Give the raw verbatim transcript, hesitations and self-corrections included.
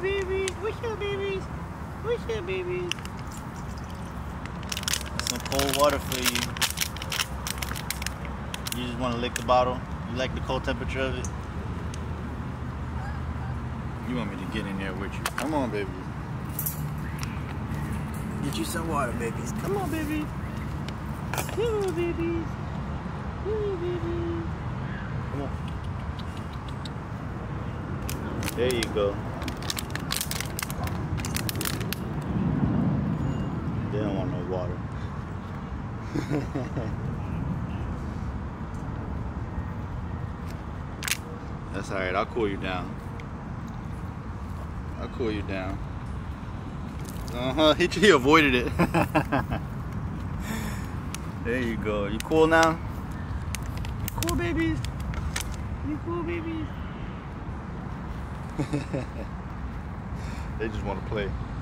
babies. What's your babies? What's your babies? Some cold water for you. You just want to lick the bottle? You like the cold temperature of it? You want me to get in there with you? Come on, babies. Get you some water, babies. Come on, babies. Come on, babies. Come on, babies. Come on. There you go. They don't want no water. That's alright, I'll cool you down. I'll cool you down. Uh-huh, he, he avoided it. There you go. You cool now? You cool, babies? You cool, babies? They just want to play.